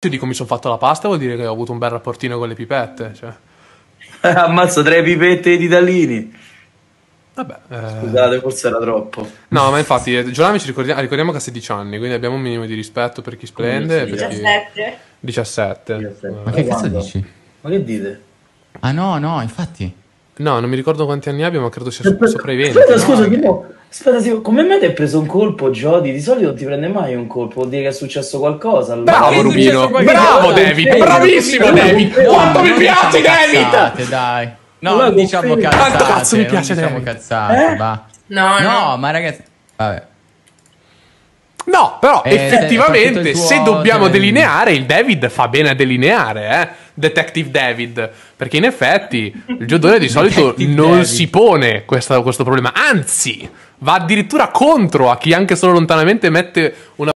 Io dico mi sono fatto la pasta, vuol dire che ho avuto un bel rapportino con le pipette, cioè. Ammazza 3 pipette di Dallini. Vabbè, Scusate, forse era troppo. no, ma infatti, Giovanni ricordiamo che ha 16 anni, quindi abbiamo un minimo di rispetto per chi splende. Come Per chi... 17. 17. Ma che cazzo Quando? dici? Ma che dite? Ah no, infatti. No, non mi ricordo quanti anni abbia, ma credo sia sopra i 20. Aspetta, scusa, aspetta, come mai ti hai preso un colpo, Jody? Di solito non ti prende mai un colpo, vuol dire che è successo qualcosa. Allora. Bravo che è Rubino, successo qualche bravo cosa? David, bravissimo David. Quanto mi piace David! Cazzate, dai. No, Ma non diciamo confermi. cazzate. Quanto cazzo mi piace non diciamo David? cazzate, va. No, No, ma ragazzi, vabbè. No, però partito effettivamente il tuo- se dobbiamo cioè- delineare, il David fa bene a delineare, Detective David, perché in effetti il giocatore di solito Detective non David. si pone questo problema, anzi va addirittura contro a chi anche solo lontanamente mette una